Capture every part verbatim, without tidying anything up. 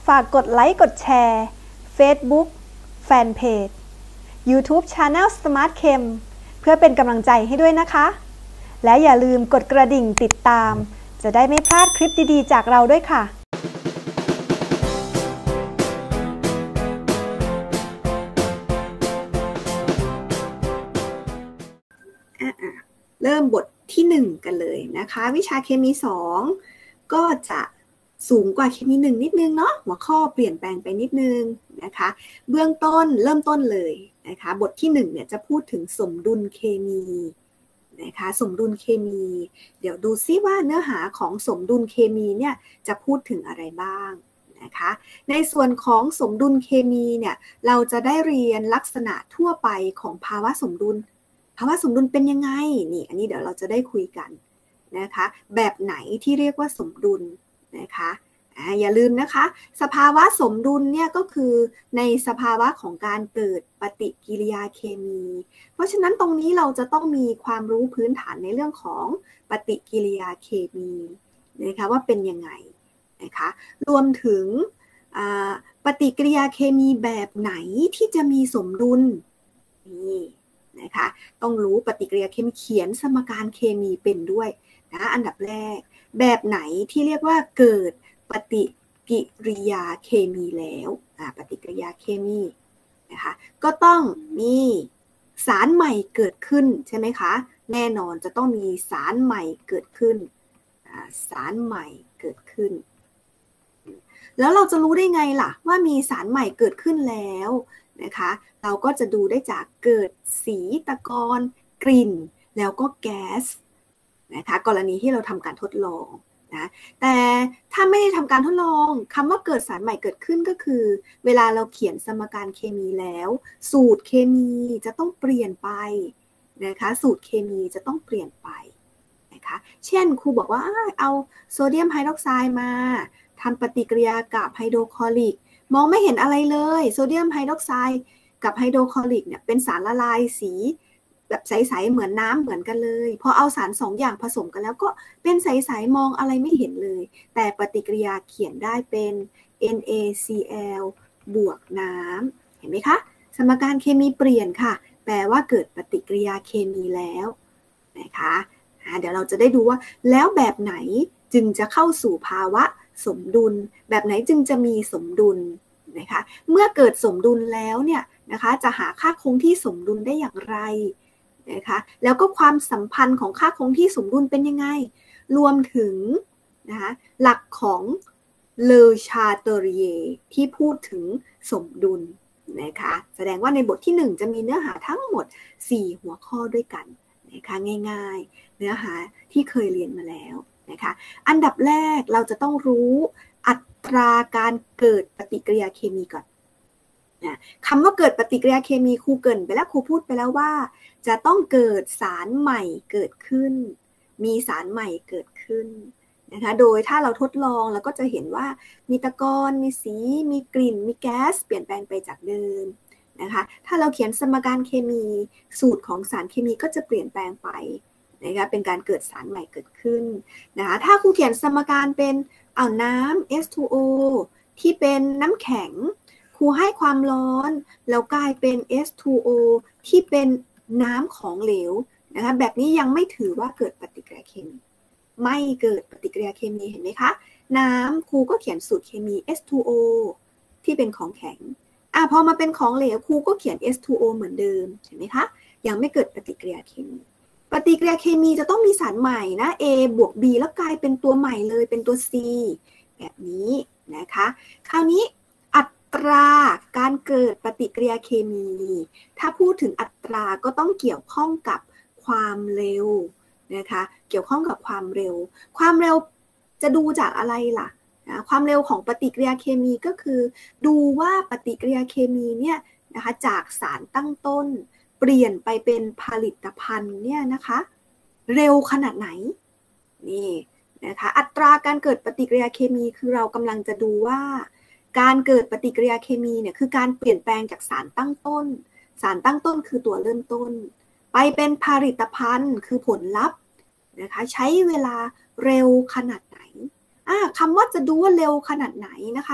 ฝากกดไลค์กดแชร์ Facebook Fanpage YouTube Channel Smart Chem เพื่อเป็นกำลังใจให้ด้วยนะคะและอย่าลืมกดกระดิ่งติดตามจะได้ไม่พลาดคลิปดีๆจากเราด้วยค่ะเริ่มบทที่หนึ่งกันเลยนะคะวิชาเคมีสองก็จะสูงกว่าเคมีหนึ่งนิดนึงเนาะหัวข้อเปลี่ยนแปลงไปนิดนึงนะคะเบื้องต้นเริ่มต้นเลยนะคะบทที่หนึ่งเนี่ยจะพูดถึงสมดุลเคมีนะคะสมดุลเคมีเดี๋ยวดูซิว่าเนื้อหาของสมดุลเคมีเนี่ยจะพูดถึงอะไรบ้างนะคะในส่วนของสมดุลเคมีเนี่ยเราจะได้เรียนลักษณะทั่วไปของภาวะสมดุลภาวะสมดุลเป็นยังไงนี่อันนี้เดี๋ยวเราจะได้คุยกันนะคะแบบไหนที่เรียกว่าสมดุลนะคะอ่าอย่าลืมนะคะสภาวะสมดุลเนี่ยก็คือในสภาวะของการเกิดปฏิกิริยาเคมีเพราะฉะนั้นตรงนี้เราจะต้องมีความรู้พื้นฐานในเรื่องของปฏิกิริยาเคมีนะคะว่าเป็นยังไงนะคะรวมถึงปฏิกิริยาเคมีแบบไหนที่จะมีสมดุลนี่นะคะต้องรู้ปฏิกิริยาเคมีเขียนสมการเคมีเป็นด้วยนะอันดับแรกแบบไหนที่เรียกว่าเกิดปฏิกิริยาเคมีแล้วปฏิกิริยาเคมีนะคะก็ต้องมีสารใหม่เกิดขึ้นใช่ไหมคะแน่นอนจะต้องมีสารใหม่เกิดขึ้นสารใหม่เกิดขึ้นแล้วเราจะรู้ได้ไงล่ะว่ามีสารใหม่เกิดขึ้นแล้วนะคะเราก็จะดูได้จากเกิดสีตะกอนกลิ่นแล้วก็แก๊สนะคะกรณีที่เราทำการทดลองนะแต่ถ้าไม่ได้ทำการทดลองคำว่าเกิดสารใหม่เกิดขึ้นก็คือเวลาเราเขียนสมการเคมีแล้วสูตรเคมีจะต้องเปลี่ยนไปนะคะสูตรเคมีจะต้องเปลี่ยนไปนะคะเช่นครูบอกว่าเอาโซเดียมไฮดรอกไซด์มาทำปฏิกิริยากับไฮโดรคลอริกมองไม่เห็นอะไรเลยโซเดียมไฮดรอกไซด์กับไฮโดรคลอริกเนี่ยเป็นสารละลายสีแบบใสๆเหมือนน้ำเหมือนกันเลยพอเอาสารสองอย่างผสมกันแล้วก็เป็นใสๆมองอะไรไม่เห็นเลยแต่ปฏิกิริยาเขียนได้เป็น NaCl บวกน้ำเห็นไหมคะสมการเคมีเปลี่ยนค่ะแปลว่าเกิดปฏิกิริยาเคมีแล้วนะคะเดี๋ยวเราจะได้ดูว่าแล้วแบบไหนจึงจะเข้าสู่ภาวะสมดุลแบบไหนจึงจะมีสมดุลนะคะเมื่อเกิดสมดุลแล้วเนี่ยนะคะจะหาค่าคงที่สมดุลได้อย่างไรนะคะแล้วก็ความสัมพันธ์ของค่าคงที่สมดุลเป็นยังไงรวมถึงนะคะหลักของเลอชาเตเรียที่พูดถึงสมดุลนะคะแสดงว่าในบทที่หนึ่งจะมีเนื้อหาทั้งหมดสี่หัวข้อด้วยกันนะคะง่ายๆเนื้อหาที่เคยเรียนมาแล้วนะคะอันดับแรกเราจะต้องรู้อัตราการเกิดปฏิกิริยาเคมีก่อนนะคำว่าเกิดปฏิกิริยาเคมีครูเกริ่นไปแล้วครูพูดไปแล้วว่าจะต้องเกิดสารใหม่เกิดขึ้นมีสารใหม่เกิดขึ้นนะคะโดยถ้าเราทดลองเราก็จะเห็นว่ามีตะกอนมีสีมีกลิ่นมีแก๊สเปลี่ยนแปลงไปจากเดิมนะคะถ้าเราเขียนสมการเคมีสูตรของสารเคมีก็จะเปลี่ยนแปลงไปนะคะเป็นการเกิดสารใหม่เกิดขึ้นนะคะถ้าครูเขียนสมการเป็นเอาน้ำ เอส ทู โอ ที่เป็นน้ำแข็งครูให้ความร้อนแล้วกลายเป็น เอส ทู โอ ที่เป็นน้ำของเหลวนะคะแบบนี้ยังไม่ถือว่าเกิดปฏิกิริยาเคมีไม่เกิดปฏิกิริยาเคมีเห็นไหมคะน้ำครูก็เขียนสูตรเคมี เอส ทู โอ ที่เป็นของแข็งอ่ะพอมาเป็นของเหลวครูก็เขียน เอส ทู โอ เหมือนเดิมเห็นไหมคะยังไม่เกิดปฏิกิริยาเคมีปฏิกิริยาเคมีจะต้องมีสารใหม่นะ A บวก B แล้วกลายเป็นตัวใหม่เลยเป็นตัว C แบบนี้นะคะคราวนี้อัตราการเกิดปฏิกิริยาเคมีถ้าพูดถึงอัตราก็ต้องเกี่ยวข้องกับความเร็วนะคะเกี่ยวข้องกับความเร็วความเร็วจะดูจากอะไรล่ะนะความเร็วของปฏิกิริยาเคมีก็คือดูว่าปฏิกิริยาเคมีเนี่ยนะคะจากสารตั้งต้นเปลี่ยนไปเป็นผลิตภัณฑ์เนี่ยนะคะเร็วขนาดไหนนี่นะคะอัตราการเกิดปฏิกิริยาเคมีคือเรากำลังจะดูว่าการเกิดปฏิกิริยาเคมีเนี่ยคือการเปลี่ยนแปลงจากสารตั้งต้นสารตั้งต้นคือตัวเริ่มต้นไปเป็นผลิตภัณฑ์คือผลลัพธ์นะคะใช้เวลาเร็วขนาดไหนอ่าคำว่าจะดูว่าเร็วขนาดไหนนะคะ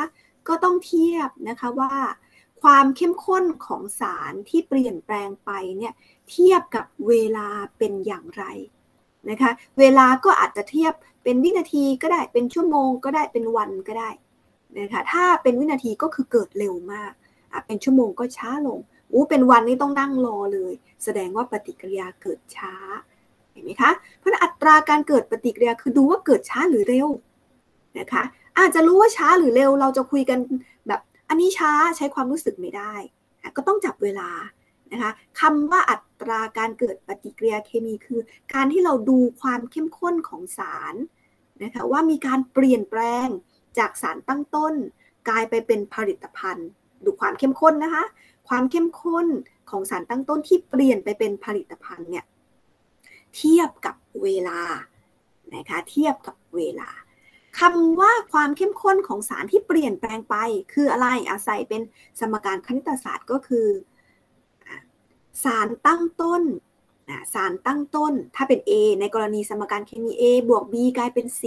ก็ต้องเทียบนะคะว่าความเข้มข้นของสารที่เปลี่ยนแปลงไปเนี่ยเทียบกับเวลาเป็นอย่างไรนะคะเวลาก็อาจจะเทียบเป็นวินาทีก็ได้เป็นชั่วโมงก็ได้เป็นวันก็ได้นะคะถ้าเป็นวินาทีก็คือเกิดเร็วมากเป็นชั่วโมงก็ช้าลงอู้เป็นวันนี้ต้องนั่งรอเลยแสดงว่าปฏิกิริยาเกิดช้าเห็นไหมคะเพราะอัตราการเกิดปฏิกิริยาคือดูว่าเกิดช้าหรือเร็วนะคะอาจจะรู้ว่าช้าหรือเร็วเราจะคุยกันแบบอันนี้ช้าใช้ความรู้สึกไม่ได้ก็ต้องจับเวลานะคะคำว่าอัตราการเกิดปฏิกิริยาเคมีคือการที่เราดูความเข้มข้นของสารนะคะว่ามีการเปลี่ยนแปลงจากสารตั้งต้นกลายไปเป็นผลิตภัณฑ์ดูความเข้มข้นนะคะความเข้มข้นของสารตั้งต้นที่เปลี่ยนไปเป็นผลิตภัณฑ์เนี่ยเทียบกับเวลานะคะเทียบกับเวลาคำว่าความเข้มข้นของสารที่เปลี่ยนแปลงไปคืออะไรอาศัยเป็นสมการคณิตศาสตร์ก็คือสารตั้งต้นสารตั้งต้นถ้าเป็น A ในกรณีสมการเคมี A บวก B กลายเป็น C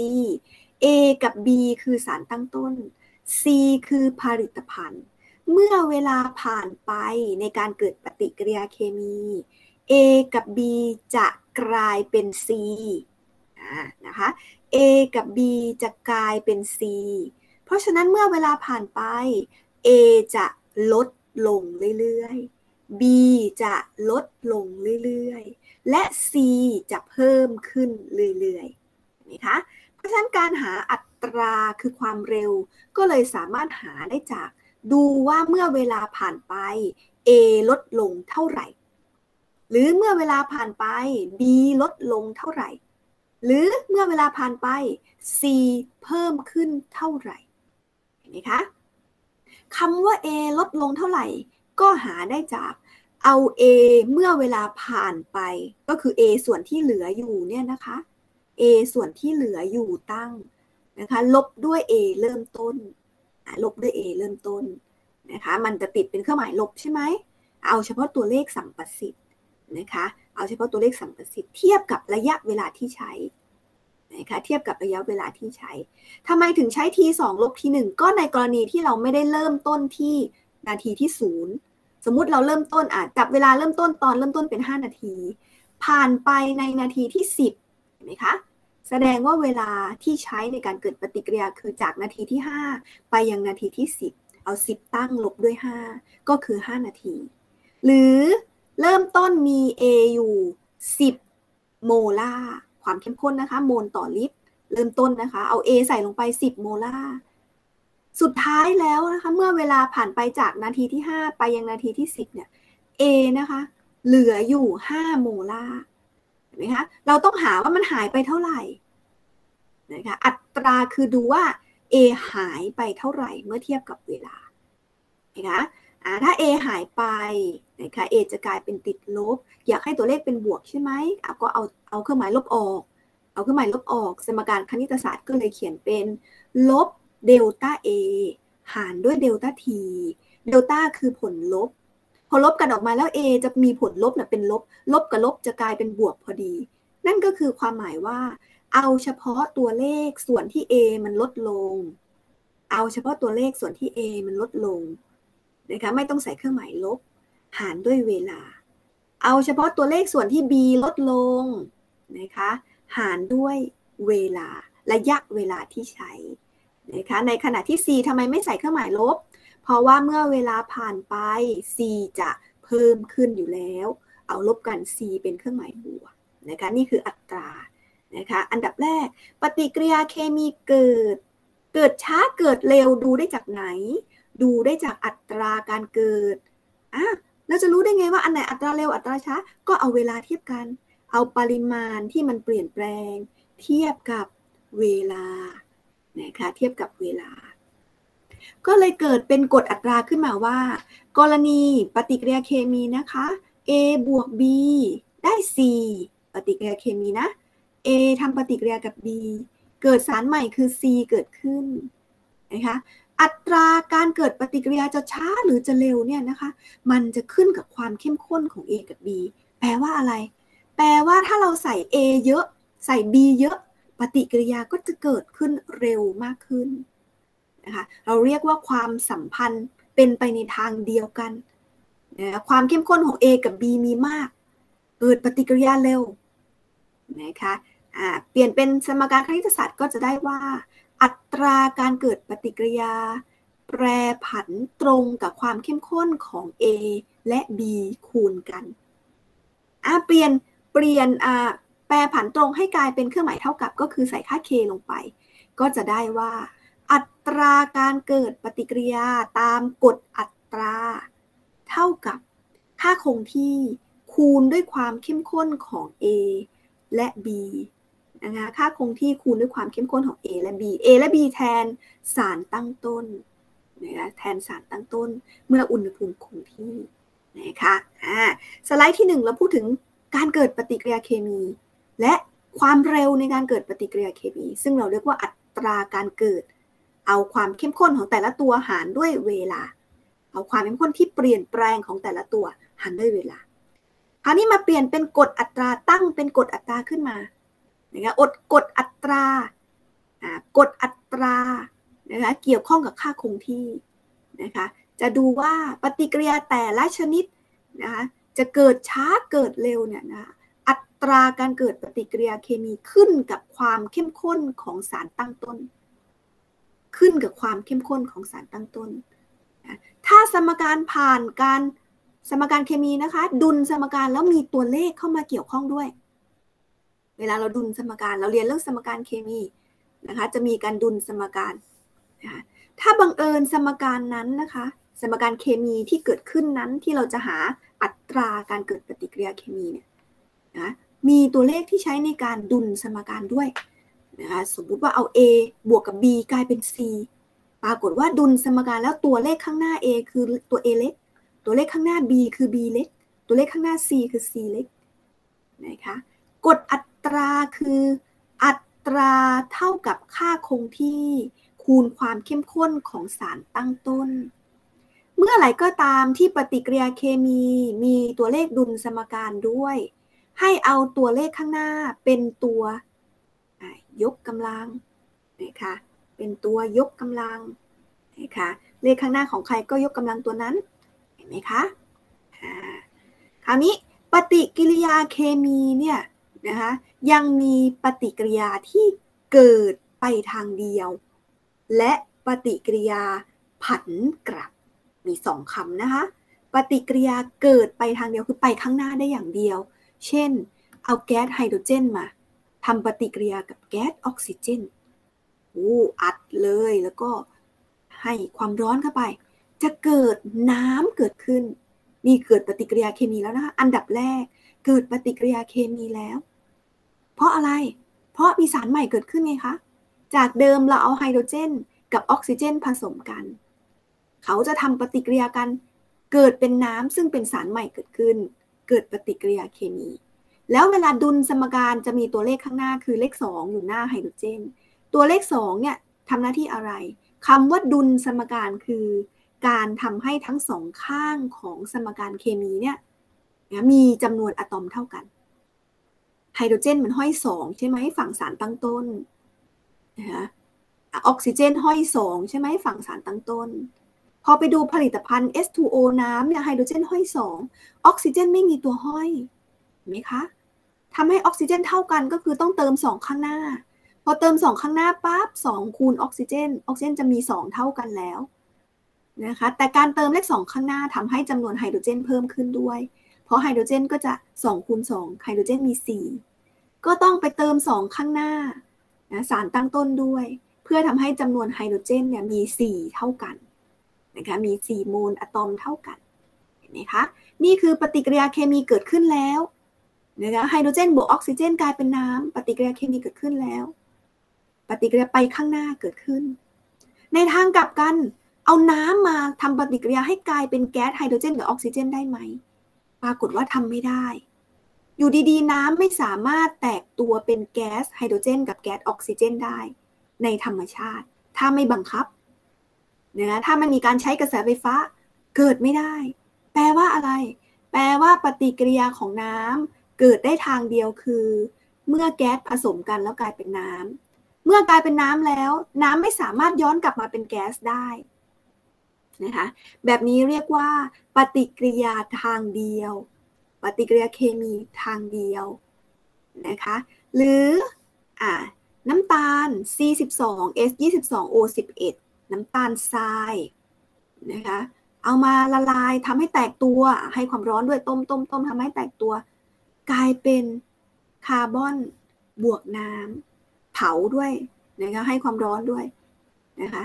A กับ B คือสารตั้งต้น C คือผลิตภัณฑ์เมื่อเวลาผ่านไปในการเกิดปฏิกิริยาเคมี A กับ B จะกลายเป็น C นะคะ A กับ B จะกลายเป็น C เพราะฉะนั้นเมื่อเวลาผ่านไป A จะลดลงเรื่อยๆ B จะลดลงเรื่อยๆและ C จะเพิ่มขึ้นเรื่อยๆเห็นไหมคะเพราะฉะนั้นการหาอัตราคือความเร็วก็เลยสามารถหาได้จากดูว่าเมื่อเวลาผ่านไป A ลดลงเท่าไหร่หรือเมื่อเวลาผ่านไป B ลดลงเท่าไหร่หรือเมื่อเวลาผ่านไป C เพิ่มขึ้นเท่าไหร่เห็นไหมคะคำว่า A ลดลงเท่าไหร่ก็หาได้จากเอา A เมื่อเวลาผ่านไปก็คือ A ส่วนที่เหลืออยู่เนี่ยนะคะ A ส่วนที่เหลืออยู่ตั้งนะคะลบด้วย A เริ่มต้นลบด้วย A เริ่มต้นนะคะมันจะติดเป็นเครื่องหมายลบใช่ไหมเอาเฉพาะตัวเลขสัมประสิทธิ์นะคะเอาเฉพาะตัวเลขสัมประสิทธิ์เทียบกับระยะเวลาที่ใช้นะคะเทียบกับระยะเวลาที่ใช้ทำไมถึงใช้ ที สอง ลบ ที หนึ่ง ก็ในกรณีที่เราไม่ได้เริ่มต้นที่นาทีที่ศูนย์สมมุติเราเริ่มต้นอ่ะจับเวลาเริ่มต้นตอนเริ่มต้นเป็นห้านาทีผ่านไปในนาทีที่สิบเห็นไหมคะแสดงว่าเวลาที่ใช้ในการเกิดปฏิกิริยาคือจากนาทีที่ห้าไปยังนาทีที่สิบเอาสิบตั้งลบด้วยห้าก็คือห้านาทีหรือเริ่มต้นมี A อยู่สิบโมลาร์ความเข้มข้นนะคะโมลต่อลิตรเริ่มต้นนะคะเอา A ใส่ลงไปสิบโมลาร์สุดท้ายแล้วนะคะเมื่อเวลาผ่านไปจากนาทีที่ห้าไปยังนาทีที่สิบเนี่ย A นะคะเหลืออยู่ห้าโมลาร์เห็นไหมคะเราต้องหาว่ามันหายไปเท่าไหร่นะคะอัตราคือดูว่า A หายไปเท่าไหร่เมื่อเทียบกับเวลานะคะถ้า A หายไปนะคะ A จะกลายเป็นติดลบอยากให้ตัวเลขเป็นบวกใช่ไหมก็เอาเอาเครื่องหมายลบออกเอาเครื่องหมายลบออกสมการคณิตศาสตร์ก็เลยเขียนเป็นลบเดลต้า A หารด้วยเดลต้า T เดลต้าคือผลลบพอลบกันออกมาแล้ว A จะมีผลลบเนี่ยเป็นลบลบกับลบจะกลายเป็นบวกพอดีนั่นก็คือความหมายว่าเอาเฉพาะตัวเลขส่วนที่ A มันลดลงเอาเฉพาะตัวเลขส่วนที่ A มันลดลงนะคะไม่ต้องใส่เครื่องหมายลบหารด้วยเวลาเอาเฉพาะตัวเลขส่วนที่ B ลดลงนะคะหารด้วยเวลาระยะเวลาที่ใช้นะคะในขณะที่ C ทำไมไม่ใส่เครื่องหมายลบเพราะว่าเมื่อเวลาผ่านไป C จะเพิ่มขึ้นอยู่แล้วเอาลบกัน C เป็นเครื่องหมายบวกนะคะนี่คืออัตรานะคะอันดับแรกปฏิกิริยาเคมีเกิดเกิดช้าเกิดเร็วดูได้จากไหนดูได้จากอัตราการเกิดอ่ะเราจะรู้ได้ไงว่าอันไหนอัตราเร็วอัตราช้าก็เอาเวลาเทียบกันเอาปริมาณที่มันเปลี่ยนแปลงเทียบกับเวลานะคะเทียบกับเวลาก็เลยเกิดเป็นกฎอัตราขึ้นมาว่ากรณีปฏิกิริยาเคมีนะคะ A บวก B ได้ C ปฏิกิริยาเคมีนะ A ทำปฏิกิริยากับ B เกิดสารใหม่คือ C เกิดขึ้นนะคะอัตราการเกิดปฏิกิริยาจะช้าหรือจะเร็วเนี่ยนะคะมันจะขึ้นกับความเข้มข้นของ A กับ B แปลว่าอะไรแปลว่าถ้าเราใส่ A เยอะใส่ B เยอะปฏิกิริยาก็จะเกิดขึ้นเร็วมากขึ้นนะคะเราเรียกว่าความสัมพันธ์เป็นไปในทางเดียวกันนะความเข้มข้นของ A กับ B มีมากเกิดปฏิกิริยาเร็วนะคะอ่าเปลี่ยนเป็นสมการคณิตศาสตร์ก็จะได้ว่าอัตราการเกิดปฏิกิริยาแปรผันตรงกับความเข้มข้นของ A และ B คูณกันอ่าเปลี่ยนเปลี่ยนอ่าแปรผันตรงให้กลายเป็นเครื่องหมายเท่ากับก็คือใส่ค่า k ลงไปก็จะได้ว่าอัตราการเกิดปฏิกิริยาตามกฎอัตราเท่ากับค่าคงที่คูณด้วยความเข้มข้นของ A และ B นะคะค่าคงที่คูณด้วยความเข้มข้นของ A และ B A และ B แทนสารตั้งต้นนะคะแทนสารตั้งต้นเมื่ออุณหภูมิคงที่นะคะอ่าสไลด์ที่หนึ่งเราพูดถึงการเกิดปฏิกิริยาเคมีและความเร็วในการเกิดปฏิกิริยาเคมีซึ่งเราเรียกว่าอัตราการเกิดเอาความเข้มข้นของแต่ละตัวหารด้วยเวลาเอาความเข้มข้นที่เปลี่ยนแปลงของแต่ละตัวหารด้วยเวลาคราวนี้มาเปลี่ยนเป็นกฎอัตราตั้งเป็นกฎอัตราขึ้นมานะคะอดกฎอัตราอ่ากฎอัตรานะคะเกี่ยวข้องกับค่าคงที่นะคะจะดูว่าปฏิกิริยาแต่ละชนิดนะคะจะเกิดช้าเกิดเร็วเนี่ยนะอัตราการเกิดปฏิกิริยาเคมีขึ้นกับความเข้มข้นของสารตั้งต้นขึ้นกับความเข้มข้นของสารตั้งต้นนะถ้าสมการผ่านการสมการเคมีนะคะดุลสมการแล้วมีตัวเลขเข้ามาเกี่ยวข้องด้วยเวลาเราดุลสมการเราเรียนเรื่องสมการเคมีนะคะจะมีการดุลสมการนะคะถ้าบังเอิญสมการนั้นนะคะสมการเคมีที่เกิดขึ้นนั้นที่เราจะหาอัตราการเกิดปฏิกิริยาเคมีเนี่ยนะมีตัวเลขที่ใช้ในการดุลสมการด้วยนะคะสมมุติว่าเอา A บวกกับ B กลายเป็น C ปรากฏว่าดุลสมการแล้วตัวเลขข้างหน้า A คือตัว A เล็กตัวเลขข้างหน้า B คือ B เล็กตัวเลขข้างหน้า C คือ C เล็กนะคะกฎอัตราคืออัตราเท่ากับค่าคงที่คูณความเข้มข้นของสารตั้งต้นเมื่อไหร่ก็ตามที่ปฏิกิริยาเคมีมีตัวเลขดุลสมการด้วยให้เอาตัวเลขข้างหน้าเป็นตัวยกกำลังนะคะเป็นตัวยกกำลังนะคะเลขข้างหน้าของใครก็ยกกำลังตัวนั้นเห็นไหมคะคราวนี้ปฏิกิริยาเคมีเนี่ยนะคะยังมีปฏิกิริยาที่เกิดไปทางเดียวและปฏิกิริยาผันกลับมีสองคำนะคะปฏิกิริยาเกิดไปทางเดียวคือไปข้างหน้าได้อย่างเดียวเช่นเอาแก๊สไฮโดรเจนมาทำปฏิกิริยากับแก๊สออกซิเจนโอ้อัดเลยแล้วก็ให้ความร้อนเข้าไปจะเกิดน้ำเกิดขึ้นนี่เกิดปฏิกิริยาเคมีแล้วนะคะอันดับแรกเกิดปฏิกิริยาเคมีแล้วเพราะอะไรเพราะมีสารใหม่เกิดขึ้นไงคะจากเดิมเราเอาไฮโดรเจนกับออกซิเจนผสมกันเขาจะทำปฏิกิริยากันเกิดเป็นน้ำซึ่งเป็นสารใหม่เกิดขึ้นเกิดปฏิกิริยาเคมีแล้วเวลาดุลสมการจะมีตัวเลขข้างหน้าคือเลขสองอยู่หน้าไฮโดรเจนตัวเลขสองเนี่ยทำหน้าที่อะไรคำว่าดุลสมการคือการทำให้ทั้งสองข้างของสมการเคมีเนี่ยมีจำนวนอะตอมเท่ากันไฮโดรเจนมันห้อยสองใช่ไหมฝั่งสารตั้งต้นนะคะออกซิเจนห้อยสองใช่ไหมฝั่งสารตั้งต้นพอไปดูผลิตภัณฑ์ เอส ทู โอ น้ำเนี่ยไฮโดรเจนห้อยสองออกซิเจนไม่มีตัวห้อยเห็นไหมคะทำให้ออกซิเจนเท่ากันก็คือต้องเติมสองข้างหน้าพอเติมสองข้างหน้าปั๊บสองคูณออกซิเจนออกซิเจนจะมีสองเท่ากันแล้วนะคะแต่การเติมเลขสองข้างหน้าทำให้จำนวนไฮโดรเจนเพิ่มขึ้นด้วยเพราะไฮโดรเจนก็จะสองคูณสองไฮโดรเจนมีสี่ก็ต้องไปเติมสองข้างหน้านะสารตั้งต้นด้วยเพื่อทำให้จำนวนไฮโดรเจนเนี่ยมีสี่เท่ากันนะคะมีสี่โมลอะตอมเท่ากันเห็นไหมคะนี่คือปฏิกิริยาเคมีเกิดขึ้นแล้วนะคะไฮโดรเจนบวกออกซิเจนกลายเป็นน้ำปฏิกิริยาเคมีเกิดขึ้นแล้วปฏิกิริยาไปข้างหน้าเกิดขึ้นในทางกลับกันเอาน้ำมาทำปฏิกิริยาให้กลายเป็นแก๊สไฮโดรเจนกับออกซิเจนได้ไหมปรากฏว่าทำไม่ได้อยู่ดีๆน้ำไม่สามารถแตกตัวเป็นแก๊สไฮโดรเจนกับแก๊สออกซิเจนได้ในธรรมชาติถ้าไม่บังคับนะถ้ามันมีการใช้กระแสไฟฟ้าเกิดไม่ได้แปลว่าอะไรแปลว่าปฏิกิริยาของน้ำเกิดได้ทางเดียวคือเมื่อแก๊สผสมกันแล้วกลายเป็นน้เมื่อกลายเป็นน้ำแล้วน้ำไม่สามารถย้อนกลับมาเป็นแก๊สได้นะคะแบบนี้เรียกว่าปฏิกิริยาทางเดียวปฏิกิริยาเคมีทางเดียวนะคะหรืออ่าน้ำตาล ซี สิบสอง เอส ยี่สิบสอง โอ สิบเอ็ด น้ำตาลทรายนะคะเอามาละลายทำให้แตกตัวให้ความร้อนด้วยต้มต้มต้มทำให้แตกตัวกลายเป็นคาร์บอนบวกน้ำเผาด้วยนะคะให้ความร้อนด้วยนะคะ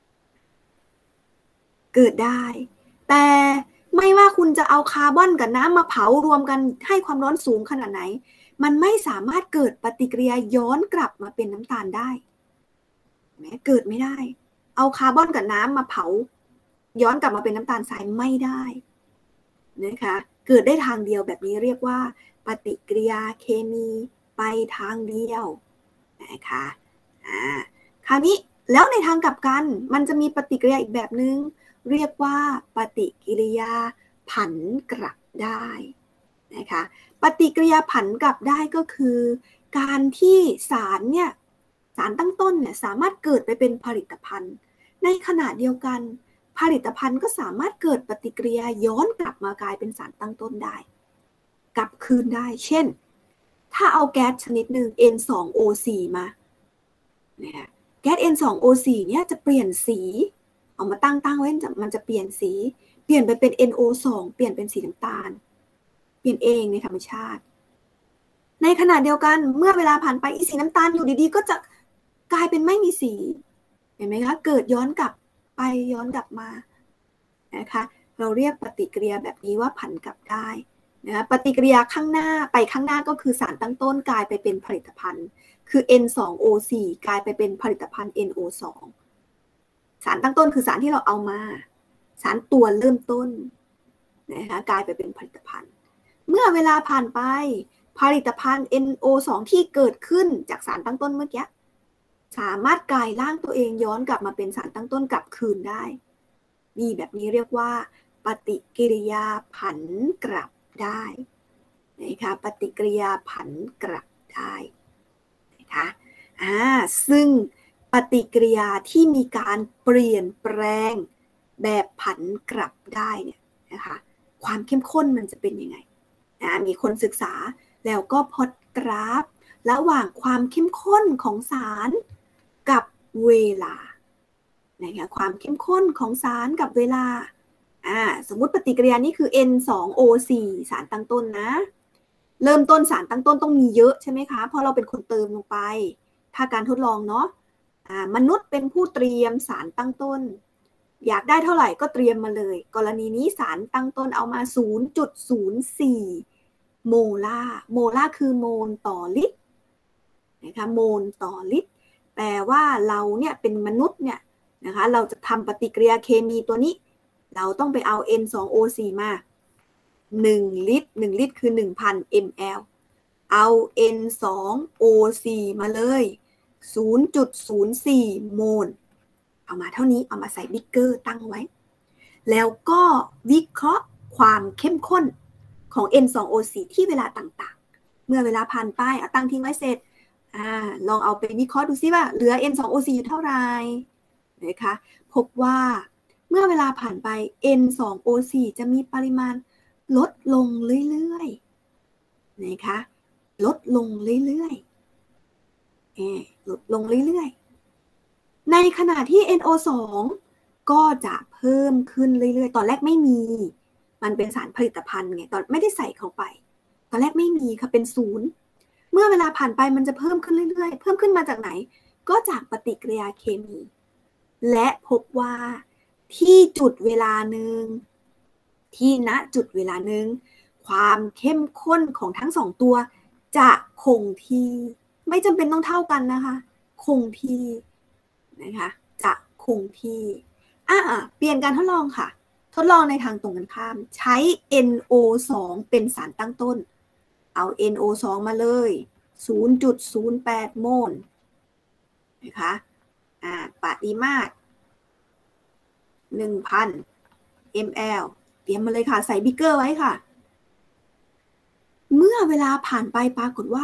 เกิดได้แต่ไม่ว่าคุณจะเอาคาร์บอนกับน้ำมาเผารวมกันให้ความร้อนสูงขนาดไหนมันไม่สามารถเกิดปฏิกิริยาย้อนกลับมาเป็นน้ำตาลได้แม้เกิดไม่ได้เอาคาร์บอนกับน้ำมาเผาย้อนกลับมาเป็นน้ำตาลทรายไม่ได้นะคะเกิดได้ทางเดียวแบบนี้เรียกว่าปฏิกิริยาเคมีไปทางเดียวนะคะอ่าคราวนี้แล้วในทางกลับกันมันจะมีปฏิกิริยาอีกแบบนึงเรียกว่าปฏิกิริยาผันกลับได้นะคะปฏิกิริยาผันกลับได้ก็คือการที่สารเนี่ยสารตั้งต้นเนี่ยสามารถเกิดไปเป็นผลิตภัณฑ์ในขณะเดียวกันผลิตภัณฑ์ก็สามารถเกิดปฏิกิริยาย้อนกลับมากลายเป็นสารตั้งต้นได้กลับคืนได้เช่นถ้าเอาแก๊สชนิดหนึ่ง เอ็น สอง โอ สี่ มาเนี่ยแก๊ส เอ็น สอง โอ สี่ เนี่ยจะเปลี่ยนสีเอามาตั้งตั้งไว้มันจะเปลี่ยนสีเปลี่ยนไปเป็น เอ็น โอ สอง เปลี่ยนเป็นสีน้ำตาลเปลี่ยนเองในธรรมชาติในขณะเดียวกันเมื่อเวลาผ่านไปอีสีน้ำตาลอยู่ดีๆก็จะกลายเป็นไม่มีสีเห็นไหมคะเกิดย้อนกลับไปย้อนกลับมานะคะเราเรียกปฏิกิริยาแบบนี้ว่าผันกลับได้นะคะปฏิกิริยาข้างหน้าไปข้างหน้าก็คือสารตั้งต้นกลายไปเป็นผลิตภัณฑ์คือ เอ็น สอง โอ สี่ กลายไปเป็นผลิตภัณฑ์ เอ็น โอ สอง สารตั้งต้นคือสารที่เราเอามาสารตัวเริ่มต้นนะคะกลายไปเป็นผลิตภัณฑ์เมื่อเวลาผ่านไปผลิตภัณฑ์ เอ็น โอ สอง ที่เกิดขึ้นจากสารตั้งต้นเมื่อกี้สามารถกลายร่างตัวเองย้อนกลับมาเป็นสารตั้งต้นกลับคืนได้นี่แบบนี้เรียกว่าปฏิกิริยาผันกลับได้นะคะปฏิกิริยาผันกลับได้นะคะอ่าซึ่งปฏิกิริยาที่มีการเปลี่ยนแปลงแบบผันกลับได้เนี่ยนะคะความเข้มข้นมันจะเป็นยังไงนะมีคนศึกษาแล้วก็พล็อตกราฟระหว่างความเข้มข้นของสารกับเวลานะคะความเข้มข้นของสารกับเวลาอ่าสมมุติปฏิกิริยานี้คือ เอ็น สอง โอ สี่ สารตั้งต้นนะเริ่มต้นสารตั้งต้นต้องมีเยอะใช่ไหมคะเพราะเราเป็นคนเติมลงไปถ้าการทดลองเนาะอ่ามนุษย์เป็นผู้เตรียมสารตั้งต้นอยากได้เท่าไหร่ก็เตรียมมาเลยกรณีนี้สารตั้งต้นเอามา ศูนย์จุดศูนย์สี่ โมลาร์โมลาร์คือโมลต่อลิตรนะคะโมลต่อลิตรแปลว่าเราเนี่ยเป็นมนุษย์เนี่ยนะคะเราจะทำปฏิกิริยาเคมีตัวนี้เราต้องไปเอา เอ็น สอง โอ สี่ มาหนึ่งลิตรหนึ่งลิตรคือ หนึ่งพัน มิลลิลิตร เอา เอ็น สอง โอ สี่ มาเลย ศูนย์จุดศูนย์สี่ โมลเอามาเท่านี้เอามาใส่บิ๊กเกอร์ตั้งไว้แล้วก็วิเคราะห์ความเข้มข้นของ เอ็น สอง โอ สี่ ที่เวลาต่างๆเมื่อเวลาผ่านไปเอาตั้งทิ้งไว้เสร็จอ่าลองเอาไปวิเคราะห์ดูซิว่าเหลือ เอ็น สอง โอ สี่ อยู่เท่าไหร่นะคะพบว่าเมื่อเวลาผ่านไป เอ็น สอง โอ สี่ จะมีปริมาณลดลงเรื่อยๆนะคะลดลงเรื่อยๆเออลดลงเรื่อยๆในขณะที่ เอ็น โอ สอง ก็จะเพิ่มขึ้นเรื่อยๆตอนแรกไม่มีมันเป็นสารผลิตภัณฑ์ไงตอนไม่ได้ใส่เข้าไปตอนแรกไม่มีค่ะเป็นศูนย์เมื่อเวลาผ่านไปมันจะเพิ่มขึ้นเรื่อยๆเพิ่มขึ้นมาจากไหนก็จากปฏิกิริยาเคมีและพบว่าที่จุดเวลาหนึ่งที่ณจุดเวลาหนึ่งความเข้มข้นของทั้งสองตัวจะคงที่ไม่จำเป็นต้องเท่ากันนะคะคงที่นะคะจะคงที่อ่ะเปลี่ยนการทดลองค่ะทดลองในทางตรงกันข้ามใช้ เอ็น โอ สอง เป็นสารตั้งต้นเอา เอ็น โอ สอง มาเลย ศูนย์จุดศูนย์แปด โมลนะคะอ่าปริมาตร หนึ่งพัน มิลลิลิตร เตรียมมาเลยค่ะใส่บิ๊กเกอร์ไว้ค่ะเมื่อเวลาผ่านไปปรากฏว่า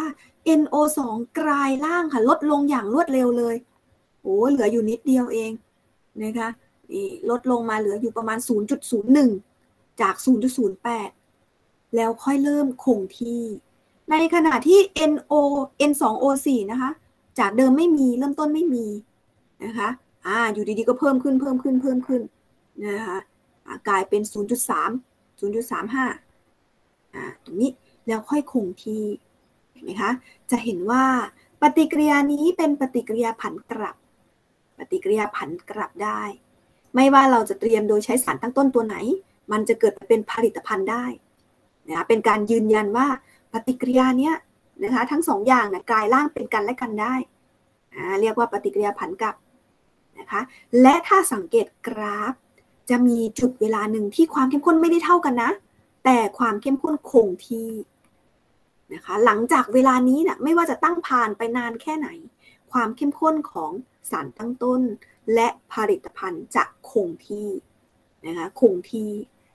เอ็น โอ สอง กลายร่างค่ะลดลงอย่างรวดเร็วเลยโอ้เหลืออยู่นิดเดียวเองนะคะนี่ลดลงมาเหลืออยู่ประมาณ ศูนย์จุดศูนย์หนึ่ง จาก ศูนย์จุดศูนย์แปด แล้วค่อยเริ่มคงที่ในขณะที่ เอ็น โอ เอ็น สอง โอ สี่ นะคะจากเดิมไม่มีเริ่มต้นไม่มีนะคะอ่าอยู่ดีๆก็เพิ่มขึ้นเพิ่มขึ้นเพิ่มขึ้นนะคะกลายเป็น ศูนย์จุดสาม ศูนย์จุดสามห้า อ่าตรงนี้แล้วค่อยคงที่เห็นไหมคะจะเห็นว่าปฏิกิริยานี้เป็นปฏิกิริยาผันกลับปฏิกิริยาผันกลับได้ไม่ว่าเราจะเตรียมโดยใช้สารตั้งต้นตัวไหนมันจะเกิดเป็นผลิตภัณฑ์ได้นะคะเป็นการยืนยันว่าปฏิกิริยาเนี้ยนะคะทั้งสองอย่างนะกลายร่างเป็นกันและกันได้อ่าเรียกว่าปฏิกิริยาผันกลับนะคะและถ้าสังเกตกราฟจะมีจุดเวลาหนึ่งที่ความเข้มข้นไม่ได้เท่ากันนะแต่ความเข้มข้นคงที่นะคะหลังจากเวลานี้นะไม่ว่าจะตั้งผ่านไปนานแค่ไหนความเข้มข้นของสารตั้งต้นและผลิตภัณฑ์จะคงที่นะคะคงที่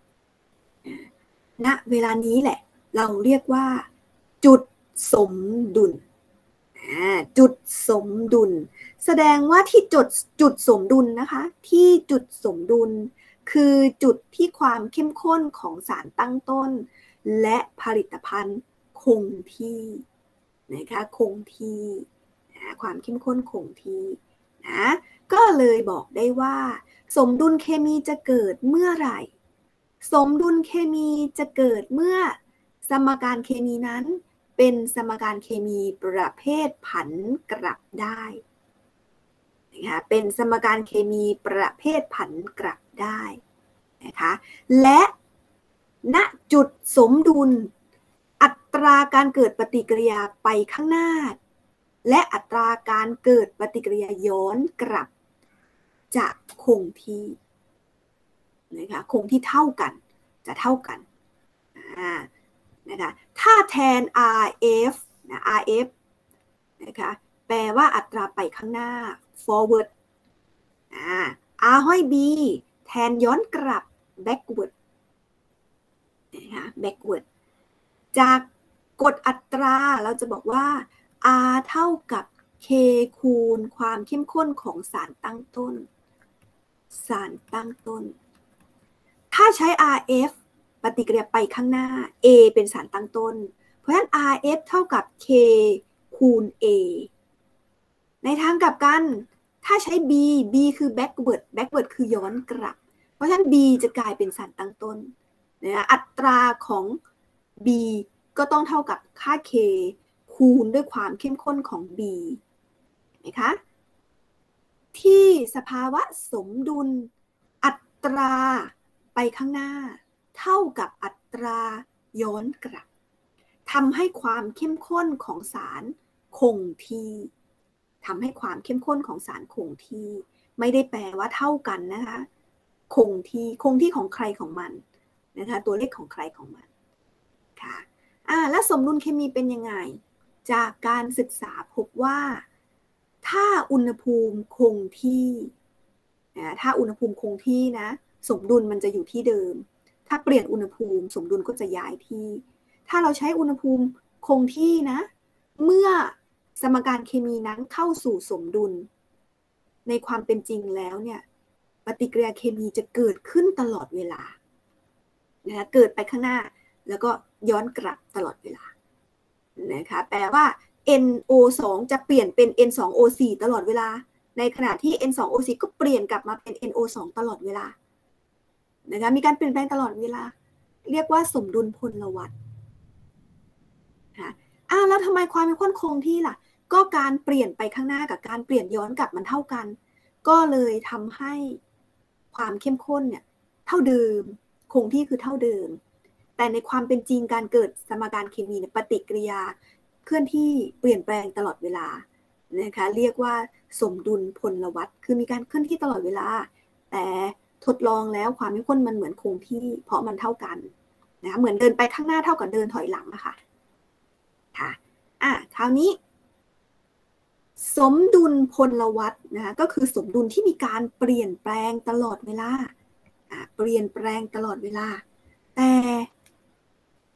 ณเวลานี้แหละเราเรียกว่าจุดสมดุลจุดสมดุลแสดงว่าที่จุดจุดสมดุลนะคะที่จุดสมดุลคือจุดที่ความเข้มข้นของสารตั้งต้นและผลิตภัณฑ์คงที่นะคะคงที่นะความเข้มข้นคงที่นะก็เลยบอกได้ว่าสมดุลเคมีจะเกิดเมื่อไหร่สมดุลเคมีจะเกิดเมื่อสมการเคมีนั้นเป็นสมการเคมีประเภทผันกลับได้นะคะเป็นสมการเคมีประเภทผันกลับได้นะคะและณจุดสมดุลอัตราการเกิดปฏิกิริยาไปข้างหน้าและอัตราการเกิดปฏิกิริยาย้อนกลับจะคงที่นะคะคงที่เท่ากันจะเท่ากันอ่านะคะถ้าแทน อาร์ เอฟ นะ อาร์ เอฟ นะคะแปลว่าอัตราไปข้างหน้า forward อ่า R ห้อย B แทนย้อนกลับ backward นะคะ backward จากกฎอัตราเราจะบอกว่า R เท่ากับ K คูณความเข้มข้นของสารตั้งต้นสารตั้งต้นถ้าใช้ อาร์ เอฟ ปฏิกิริยาไปข้างหน้า A เป็นสารตั้งต้นเพราะฉะนั้น อาร์ เอฟ เท่ากับ K คูณ A ในทางกลับกันถ้าใช้ B B คือ backward backward คือย้อนกลับเพราะฉะนั้น B จะกลายเป็นสารตั้งต้นนะอัตราของ B ก็ต้องเท่ากับค่า K คูณด้วยความเข้มข้นของ B เห็นไหมคะที่สภาวะสมดุลอัตราไปข้างหน้าเท่ากับอัตราย้อนกลับทำให้ความเข้มข้นของสารคงที่ทำให้ความเข้มข้นของสารคงที่ไม่ได้แปลว่าเท่ากันนะคะคงที่คงที่ของใครของมันนะคะตัวเลขของใครของมันค่ะอ่าแล้วสมดุลเคมีเป็นยังไงจากการศึกษาพบว่าถ้าอุณหภูมิคงที่นะถ้าอุณหภูมิคงที่นะสมดุลมันจะอยู่ที่เดิมถ้าเปลี่ยนอุณหภูมิสมดุลก็จะย้ายที่ถ้าเราใช้อุณหภูมิคงที่นะเมื่อสมการเคมีนั้นเข้าสู่สมดุลในความเป็นจริงแล้วเนี่ยปฏิกิริยาเคมีจะเกิดขึ้นตลอดเวลานะคะเกิดไปข้างหน้าแล้วก็ย้อนกลับตลอดเวลานะคะแปลว่า เอ็น โอ สอง จะเปลี่ยนเป็น เอ็น สอง โอ สี่ ตลอดเวลาในขณะที่ เอ็น สอง โอ สี่ ก็เปลี่ยนกลับมาเป็น เอ็น โอ สอง ตลอดเวลานะคะมีการเปลี่ยนแปลงตลอดเวลาเรียกว่าสมดุลพลวัตค่ะอ้าวแล้วทำไมความเข้มข้นคงที่ล่ะก็การเปลี่ยนไปข้างหน้ากับการเปลี่ยนย้อนกลับมันเท่ากันก็เลยทำให้ความเข้มข้นเนี่ยเท่าเดิมคงที่คือเท่าเดิมแต่ในความเป็นจริงการเกิดสมการเคมีเนี่ยปฏิกิริยาเคลื่อนที่เปลี่ยนแปลงตลอดเวลานะคะเรียกว่าสมดุลพลวัตคือมีการเคลื่อนที่ตลอดเวลาแต่ทดลองแล้วความเข้มข้นมันเหมือนคงที่เพราะมันเท่ากันนะเหมือนเดินไปข้างหน้าเท่ากับเดินถอยหลังนะคะค่ะอ่ะคราวนี้สมดุลพลวัตนะคะก็คือสมดุลที่มีการเปลี่ยนแปลงตลอดเวลาอ่ะเปลี่ยนแปลงตลอดเวลาแต่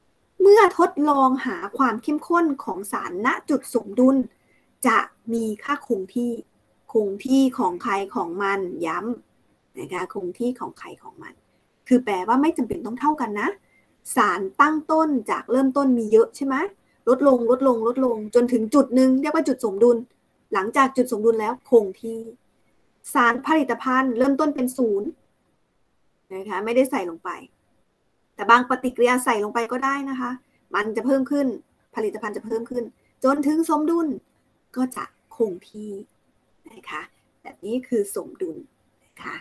เมื่อทดลองหาความเข้มข้นของสารณจุดสมดุลจะมีค่าคงที่คงที่ของใครของมันย้ำนะคะคงที่ของใครของมันคือแปลว่าไม่จำเป็นต้องเท่ากันนะสารตั้งต้นจากเริ่มต้นมีเยอะใช่ไหมลดลงลดลงลดลงจนถึงจุดหนึ่งเรียกว่าจุดสมดุลหลังจากจุดสมดุลแล้วคงที่สารผลิตภัณฑ์เริ่มต้นเป็นศูนย์นะคะไม่ได้ใส่ลงไปแต่บางปฏิกิริยาใส่ลงไปก็ได้นะคะมันจะเพิ่มขึ้นผลิตภัณฑ์จะเพิ่มขึ้นจนถึงสมดุลก็จะคงที่นะคะแบบนี้คือสมดุลนะคะ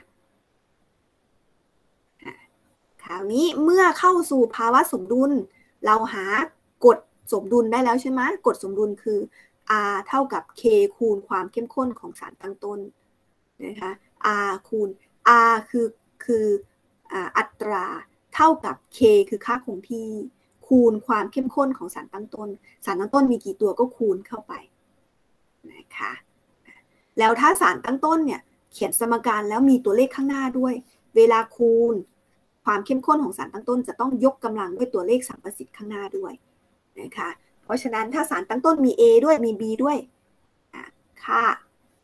คราวนี้เมื่อเข้าสู่ภาวะสมดุลเราหากฎสมดุลได้แล้วใช่ไหมกฎสมดุลคือ R เท่ากับ K คูณความเข้มข้นของสารตั้งต้นนะคะ R คูณ R คือคืออัตราเท่ากับ K คือค่าคงที่คูณความเข้มข้นของสารตั้งต้นสารตั้งต้นมีกี่ตัวก็คูณเข้าไปนะคะแล้วถ้าสารตั้งต้นเนี่ยเขียนสมการแล้วมีตัวเลขข้างหน้าด้วยเวลาคูณความเข้มข้นของสารตั้งต้นจะต้องยกกำลังด้วยตัวเลขสัมประสิทธิ์ข้างหน้าด้วยนะคะเพราะฉะนั้นถ้าสารตั้งต้นมี A ด้วยมี B ด้วยค่า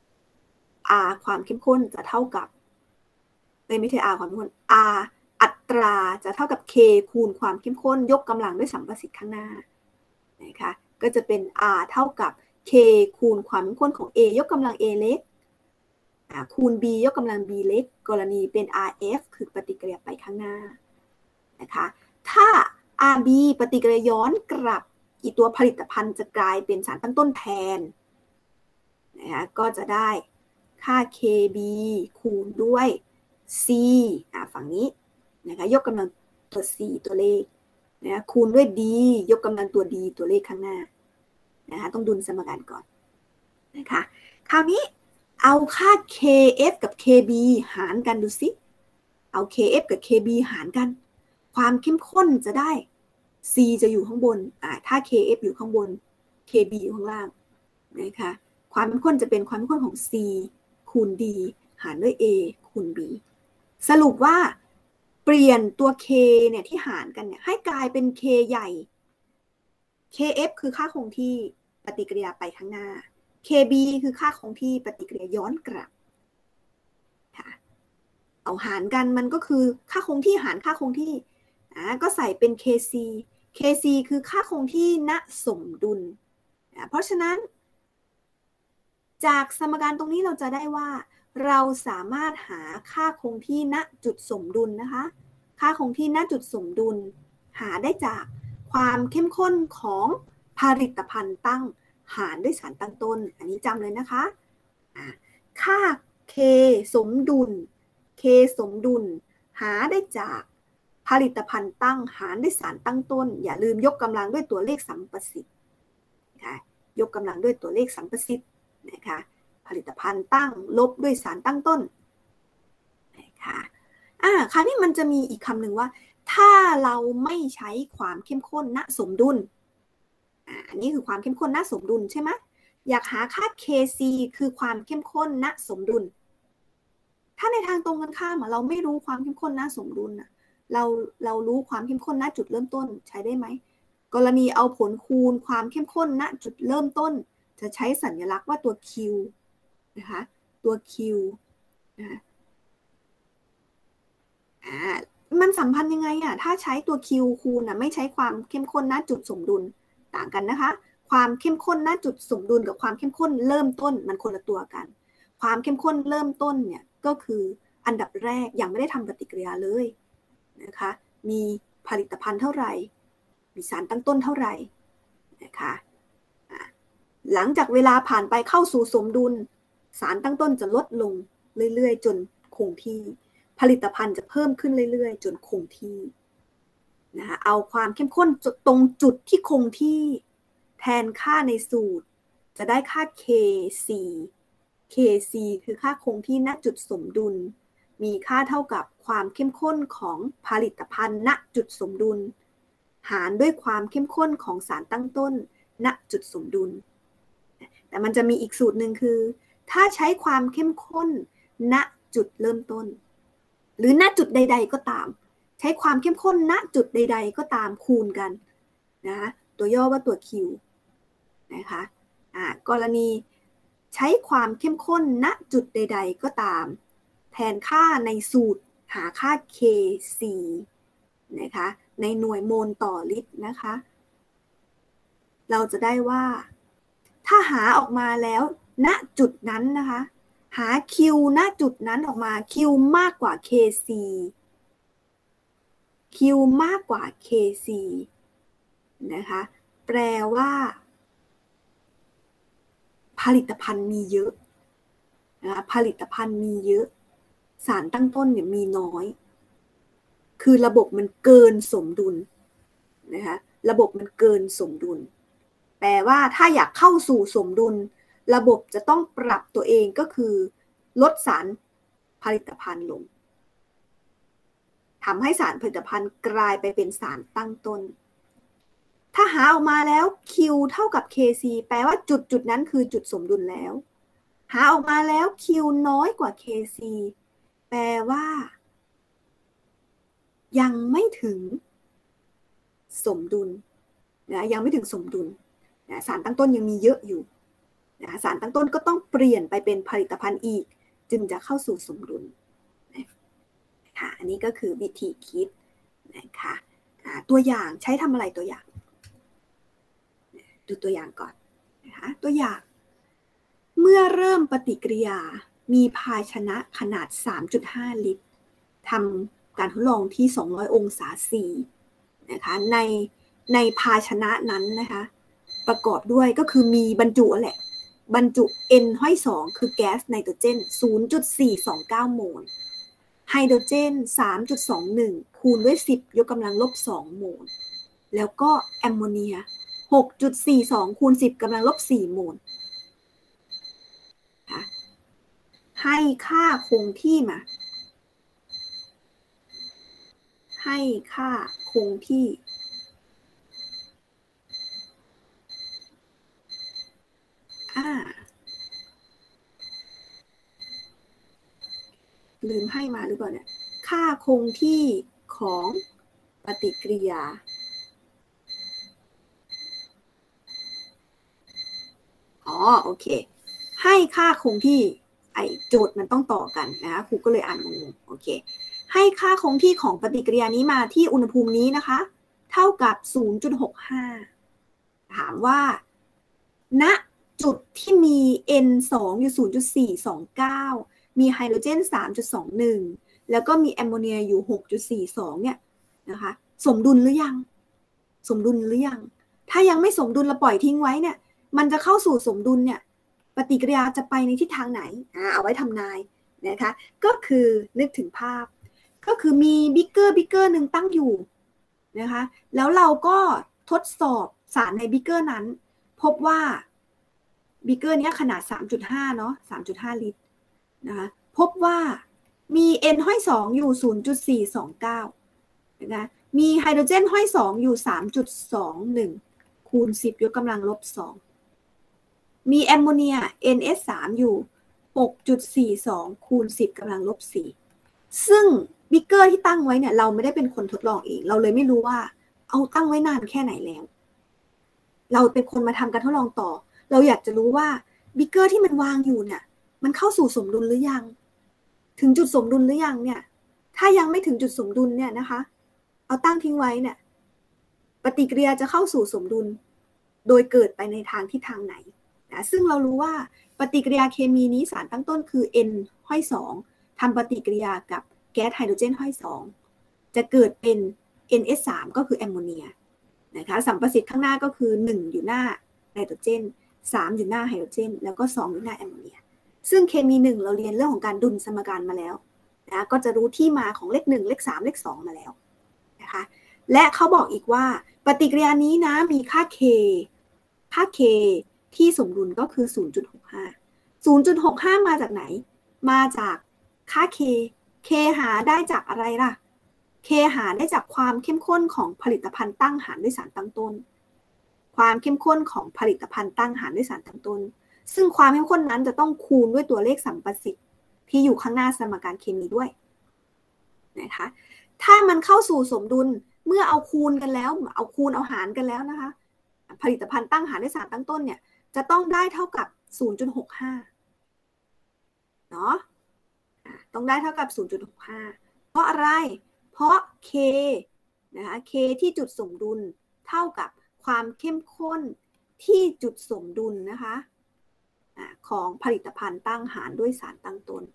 R ความเข้มข้นจะเท่ากับไม่ใช่ R ความเข้มข้น R อัตราจะเท่ากับ K คูณความเข้มข้นยกกำลังด้วยสัมประสิทธิ์ข้างหน้านะคะก็จะเป็น R เท่ากับ K คูณความเข้มข้นของ A ยกกำลัง A เล็กคูณ B ยกกำลัง B เล็กกรณีเป็น อาร์ เอฟ คือปฏิกิริยาไปข้างหน้านะคะถ้า อาร์ บี ปฏิกิริยาย้อนกลับอีตัวผลิตภัณฑ์จะกลายเป็นสารตั้งต้นแทนนะคะก็จะได้ค่า เค บี คูณด้วย C อ่ะฝั่งนี้นะคะยกกำลังตัว C ตัวเลขนะคูณด้วย D ยกกำลังตัว D ตัวเลขข้างหน้านะคะต้องดุลสมการก่อนนะคะคราวนี้เอาค่า เค เอฟ กับ เค บี หารกันดูสิเอา เค เอฟ กับ เค บี หารกันความเข้มข้นจะได้ C จะอยู่ข้างบนอ่าถ้า เค เอฟ อยู่ข้างบน เค บี อยู่ข้างล่างนะคะความเข้มข้นจะเป็นความเข้มข้นของ C คูณ D หารด้วย A คูณ B สรุปว่าเปลี่ยนตัว K เนี่ยที่หารกันเนี่ยให้กลายเป็น K ใหญ่ เค เอฟ คือค่าคงที่ปฏิกิริยาไปข้างหน้า เค บี คือค่าคงที่ปฏิกิริยาย้อนกลับค่ะเอาหารกันมันก็คือค่าคงที่หารค่าคงที่อ่าก็ใส่เป็น เค ซี เค ซี คือค่าคงที่ณสมดุลอ่าเพราะฉะนั้นจากสมการตรงนี้เราจะได้ว่าเราสามารถหาค่าคงที่ณจุดสมดุลนะคะค่าคงที่ณจุดสมดุลหาได้จากความเข้มข้นของผลิตภัณฑ์ตั้งหารด้วยสารตั้งต้นอันนี้จำเลยนะคะค่า K สมดุล K สมดุลหาได้จากผลิตภัณฑ์ตั้งหารด้วยสารตั้งต้นอย่าลืมยกกำลังด้วยตัวเลขสัมประสิทธิ์นะคะยกกำลังด้วยตัวเลขสัมประสิทธิ์นะคะผลิตภัณฑ์ตั้งลบด้วยสารตั้งต้นนะคะอ่าคราวนี้มันจะมีอีกคำหนึ่งว่าถ้าเราไม่ใช้ความเข้มข้นณสมดุลอ่าอันนี้คือความเข้มข้นณสมดุลใช่ไหมอยากหาค่า เค ซี คือความเข้มข้นณสมดุลถ้าในทางตรงกันข้ามเราไม่รู้ความเข้มข้นณสมดุลเราเรารู้ความเข้มข้นณจุดเริ่มต้นใช้ได้ไหมกรณีเอาผลคูณความเข้มข้นณจุดเริ่มต้นจะใช้สัญลักษณ์ว่าตัว Q นะคะตัว Q นะอ่ามันสัมพันธ์ยังไงอ่ะถ้าใช้ตัว Q คูณอ่ะไม่ใช้ความเข้มข้นณจุดสมดุลต่างกันนะคะความเข้มข้นณจุดสมดุลกับความเข้มข้นเริ่มต้นมันคนละตัวกันความเข้มข้นเริ่มต้นเนี่ยก็คืออันดับแรกยังไม่ได้ทำปฏิกิริยาเลยนะคะมีผลิตภัณฑ์เท่าไหร่มีสารตั้งต้นเท่าไหร่นะคะหลังจากเวลาผ่านไปเข้าสู่สมดุลสารตั้งต้นจะลดลงเรื่อยๆจนคงที่ผลิตภัณฑ์จะเพิ่มขึ้นเรื่อยๆจนคงที่นะคะเอาความเข้มข้นตรงจุดที่คงที่แทนค่าในสูตรจะได้ค่า เค ซี เค ซี คือค่าคงที่ณจุดสมดุลมีค่าเท่ากับความเข้มข้นของผลิตภัณฑ์ณจุดสมดุลหารด้วยความเข้มข้นของสารตั้งต้นณจุดสมดุลแต่มันจะมีอีกสูตรหนึ่งคือถ้าใช้ความเข้มข้นณจุดเริ่มต้นหรือณจุดใดๆก็ตามใช้ความเข้มข้นณจุดใดๆก็ตามคูณกันนะคะตัวย่อว่าตัว Q นะคะอ่ากรณีใช้ความเข้มข้นณจุดใดๆก็ตามแทนค่าในสูตรหาค่า เค ซี นะคะในหน่วยโมลต่อลิตรนะคะเราจะได้ว่าถ้าหาออกมาแล้วณจุดนั้นนะคะหา Q ณจุดนั้นออกมา Q มากกว่า เค ซี Q มากกว่า เค ซี นะคะแปลว่าผลิตภัณฑ์มีเยอะนะคะผลิตภัณฑ์มีเยอะสารตั้งต้นเนี่ยมีน้อยคือระบบมันเกินสมดุลนะคะระบบมันเกินสมดุลแปลว่าถ้าอยากเข้าสู่สมดุลระบบจะต้องปรับตัวเองก็คือลดสารผลิตภัณฑ์ลงทำให้สารผลิตภัณฑ์กลายไปเป็นสารตั้งต้นถ้าหาออกมาแล้ว Q เท่ากับ เค ซี แปลว่าจุดจุดนั้นคือจุดสมดุลแล้วหาออกมาแล้ว Q น้อยกว่า เค ซี แปลว่ายังไม่ถึงสมดุลนะยังไม่ถึงสมดุลนะสารตั้งต้นยังมีเยอะอยู่นะสารตั้งต้นก็ต้องเปลี่ยนไปเป็นผลิตภัณฑ์อีกจึงจะเข้าสู่สมดุลนะคะอันนี้ก็คือวิธีคิดนะคะตัวอย่างใช้ทำอะไรตัวอย่างดูตัวอย่างก่อนนะคะตัวอย่างเมื่อเริ่มปฏิกิริยามีภาชนะขนาด สามจุดห้า ลิตรทำการทดลองที่สองร้อยองศา C นะคะในในภาชนะนั้นนะคะประกอบด้วยก็คือมีบรรจุแหละบรรจุ N ห้อยสองคือแก๊สไนโตรเจน ศูนย์จุดสี่สองเก้า โมลไฮโดรเจน สามจุดสองหนึ่ง คูณด้วยสิบยกกำลังลบสองโมลแล้วก็แอมโมเนีย หกจุดสี่สอง คูณสิบกำลังลบสี่โมลให้ค่าคงที่มาให้ค่าคงที่อ่าลืมให้มาหรือเปล่าเนี่ยค่าคงที่ของปฏิกิริยาอ๋อโอเคให้ค่าคงที่ไอโจทย์มันต้องต่อกันนะคะครูก็เลยอ่านงงโอเคให้ค่าคงที่ของปฏิกิริยานี้มาที่อุณหภูมินี้นะคะเท่ากับ ศูนย์จุดหกห้า ถามว่าณจุดที่มี เอ็น สอง อยู่ ศูนย์จุดสี่สองเก้า มีไฮโดรเจน สามจุดสองหนึ่ง แล้วก็มีแอมโมเนียอยู่ หกจุดสี่สอง เนี่ยนะคะสมดุลหรือยังสมดุลหรือยังถ้ายังไม่สมดุลเราปล่อยทิ้งไว้เนี่ยมันจะเข้าสู่สมดุลเนี่ยปฏิกิริยาจะไปในทิศทางไหนอ่าเอาไว้ทำนายนะคะก็คือนึกถึงภาพก็คือมีบิ๊กเกอร์บิ๊กเกอร์หนึ่งตั้งอยู่นะคะแล้วเราก็ทดสอบสารในบิ๊กเกอร์นั้นพบว่าบิ๊กเกอร์นี้ขนาด สามจุดห้า เนาะ สามจุดห้า ลิตรนะคะพบว่ามี N ห้อยสองอยู่ ศูนย์จุดสี่สองเก้า นะคะมีไฮโดรเจนห้อยสองอยู่ สามจุดสองหนึ่ง คูณสิบยกกำลังลบสองมีแอมโมเนีย เอ็น เอส สาม อยู่ หกจุดสี่สอง คูณสิบกำลังลบสี่ซึ่งบิ๊กเกอร์ที่ตั้งไว้เนี่ยเราไม่ได้เป็นคนทดลองเองเราเลยไม่รู้ว่าเอาตั้งไว้นานแค่ไหนแล้วเราเป็นคนมาทำการทดลองต่อเราอยากจะรู้ว่าบิ๊กเกอร์ที่มันวางอยู่เนี่ยมันเข้าสู่สมดุลหรือยังถึงจุดสมดุลหรือยังเนี่ยถ้ายังไม่ถึงจุดสมดุลเนี่ยนะคะเอาตั้งทิ้งไว้เนี่ยปฏิกิริยาจะเข้าสู่สมดุลโดยเกิดไปในทางที่ทางไหนนะซึ่งเรารู้ว่าปฏิกิริยาเคมีนี้สารตั้งต้นคือ N ห้อยสองทำปฏิกิริยากับแก๊สไฮโดรเจนห้อยสองจะเกิดเป็น เอ็น เอส สาม ก็คือแอมโมเนียนะคะสัมประสิทธิ์ข้างหน้าก็คือหนึ่งอยู่หน้าไนโตรเจนสามอยู่หน้าไฮโดรเจนแล้วก็สองอยู่หน้าแอมโมเนียซึ่งเคมีหนึ่งเราเรียนเรื่องของการดุลสมการมาแล้วนะก็จะรู้ที่มาของเลขหนึ่งเลขสามเลขสองมาแล้วนะคะและเขาบอกอีกว่าปฏิกิริยานี้นะมีค่า K ค่า K ที่สมดุลก็คือ ศูนย์จุดหกห้า ศูนย์จุดหกห้า มาจากไหนมาจากค่า K K หาได้จากอะไรล่ะ K หาได้จากความเข้มข้นของผลิตภัณฑ์ตั้งหารด้วยสารตั้งต้นความเข้มข้นของผลิตภัณฑ์ตั้งหารด้วยสารตั้งต้นซึ่งความเข้มข้นนั้นจะต้องคูณด้วยตัวเลขสัมประสิทธิ์ที่อยู่ข้างหน้าสมการเคมีด้วยนะคะถ้ามันเข้าสู่สมดุลเมื่อเอาคูณกันแล้วเอาคูณเอาหารกันแล้วนะคะผลิตภัณฑ์ตั้งหารด้วยสารตั้งต้นเนี่ยจะต้องได้เท่ากับ ศูนย์จุดหกห้า เนาะต้องได้เท่ากับ ศูนย์จุดหกห้า เพราะอะไรเพราะ K นะคะ K ที่จุดสมดุลเท่ากับความเข้มข้นที่จุดสมดุลนะคะของผลิตภัณฑ์ตั้งหารด้วยสารตั้งต้น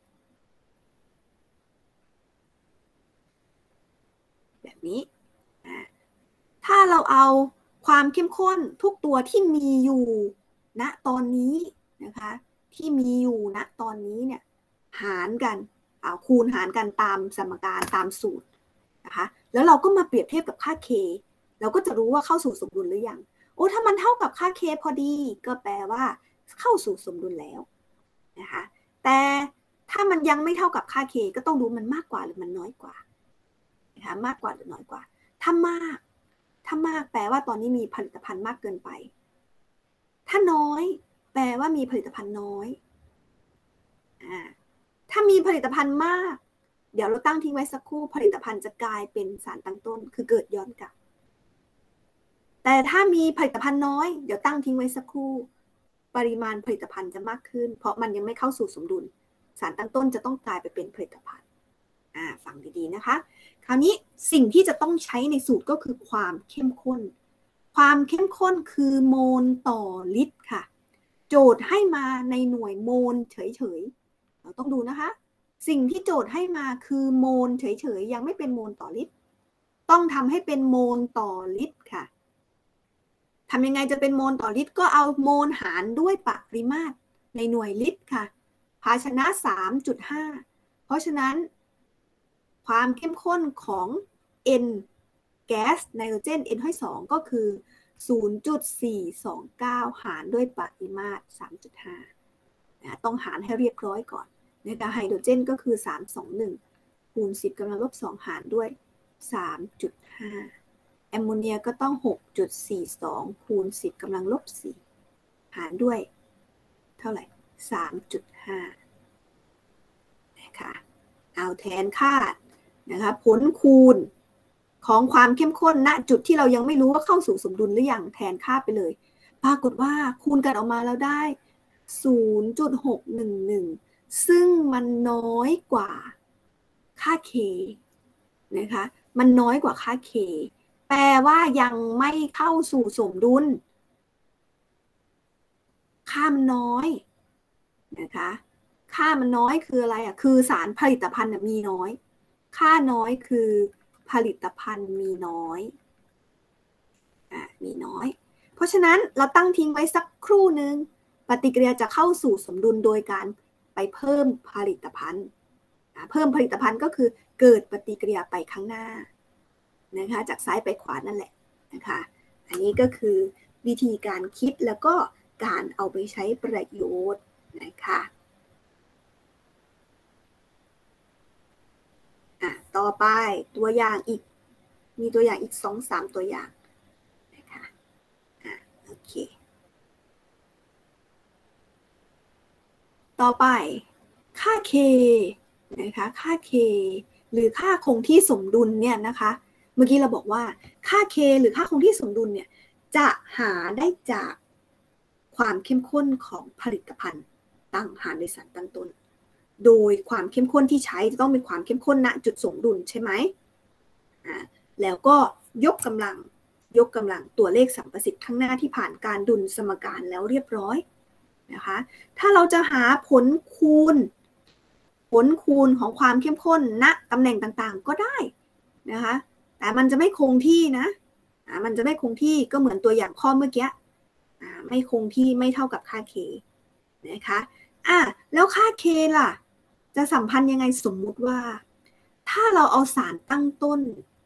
แบบนี้ถ้าเราเอาความเข้มข้นทุกตัวที่มีอยู่ณตอนนี้นะคะที่มีอยู่ณตอนนี้เนี่ยหารกันเอาคูณหารกันตามสมการตามสูตรนะคะแล้วเราก็มาเปรียบเทียบกับค่า K เราก็จะรู้ว่าเข้าสู่สมดุลหรือยังโอ้ถ้ามันเท่ากับค่า K พอดีก็แปลว่าเข้าสู่สมดุลแล้วนะคะแต่ถ้ามันยังไม่เท่ากับค่า K ก็ต้องดูมันมากกว่าหรือมันน้อยกว่านะคะมากกว่าหรือน้อยกว่าถ้ามากถ้ามากแปลว่าตอนนี้มีผลิตภัณฑ์มากเกินไปถ้าน้อยแปลว่ามีผลิตภัณฑ์น้อยอ่าถ้ามีผลิตภัณฑ์มากเดี๋ยวเราตั้งทิ้งไว้สักครู่ผลิตภัณฑ์จะกลายเป็นสารตั้งต้นคือเกิดย้อนกลับแต่ถ้ามีผลิตภัณฑ์น้อยเดี๋ยวตั้งทิ้งไว้สักครู่ปริมาณผลิตภัณฑ์จะมากขึ้นเพราะมันยังไม่เข้าสู่สมดุลสารตั้งต้นจะต้องกลายไปเป็นผลิตภัณฑ์อ่าฟังดีๆนะคะคราวนี้สิ่งที่จะต้องใช้ในสูตรก็คือความเข้มข้นความเข้มข้นคือโมลต่อลิตรค่ะโจทย์ให้มาในหน่วยโมลเฉยๆเราต้องดูนะคะสิ่งที่โจทย์ให้มาคือโมลเฉยๆยังไม่เป็นโมลต่อลิตรต้องทำให้เป็นโมลต่อลิตรค่ะทำยังไงจะเป็นโมลต่อลิตรก็เอาโมลหารด้วยปริมาตรในหน่วยลิตรค่ะภาชนะ สามจุดห้า เพราะฉะนั้นความเข้มข้นของ N แก๊สไนโตรเจน N ห้อยสองก็คือ ศูนย์จุดสี่สองเก้า หารด้วยปริมาตร สามจุดห้า นะต้องหารให้เรียบร้อยก่อนนะคะไฮโดรเจนก็คือ สามร้อยยี่สิบเอ็ด คูณ สิบกำลังลบสอง หารด้วย สามจุดห้า แอมโมเนียก็ต้อง หกจุดสี่สอง คูณ สิบกำลังลบสี่ หารด้วยเท่าไหร่ สามจุดห้า นะคะเอาแทนค่านะคะผลคูณของความเข้มข้นณจุดที่เรายังไม่รู้ว่าเข้าสู่สมดุลหรือยังแทนค่าไปเลยปรากฏว่าคูณกันออกมาแล้วได้ ศูนย์จุดหกหนึ่งหนึ่ง ซึ่งมันน้อยกว่าค่า K นะคะมันน้อยกว่าค่า K แปลว่ายังไม่เข้าสู่สมดุลค่ามันน้อยนะคะค่ามันน้อยคืออะไรอ่ะคือสารผลิตภัณฑ์มีน้อยค่าน้อยคือผลิตภัณฑ์มีน้อยอ่ะมีน้อยเพราะฉะนั้นเราตั้งทิ้งไว้สักครู่นึงปฏิกิริยาจะเข้าสู่สมดุลโดยการไปเพิ่มผลิตภัณฑ์เพิ่มผลิตภัณฑ์ก็คือเกิดปฏิกิริยาไปข้างหน้านะคะจากซ้ายไปขวานั่นแหละนะคะอันนี้ก็คือวิธีการคิดแล้วก็การเอาไปใช้ประโยชน์นะคะอ่ะต่อไปตัวอย่างอีกมีตัวอย่างอีก สองถึงสาม ตัวอย่างนะคะอ่ะโอเคต่อไปค่า K นะคะค่า K หรือค่าคงที่สมดุลเนี่ยนะคะเมื่อกี้เราบอกว่าค่า K หรือค่าคงที่สมดุลเนี่ยจะหาได้จากความเข้มข้นของผลิตภัณฑ์ตั้งหารด้วยสารตั้งต้นโดยความเข้มข้นที่ใช้จะต้องเป็นความเข้มข้นณจุดสมดุลใช่ไหมอ่าแล้วก็ยกกำลังยกกำลังตัวเลขสัมประสิทธิ์ข้างหน้าที่ผ่านการดุลสมการแล้วเรียบร้อยนะคะถ้าเราจะหาผลคูณผลคูณของความเข้มข้นณตำแหน่งต่างๆก็ได้นะคะแต่มันจะไม่คงที่นะมันจะไม่คงที่ก็เหมือนตัวอย่างข้อเมื่อกี้ไม่คงที่ไม่เท่ากับค่า K นะคะอ่ะแล้วค่า K ล่ะจะสัมพันธ์ยังไงสมมุติว่าถ้าเราเอาสารตั้งต้น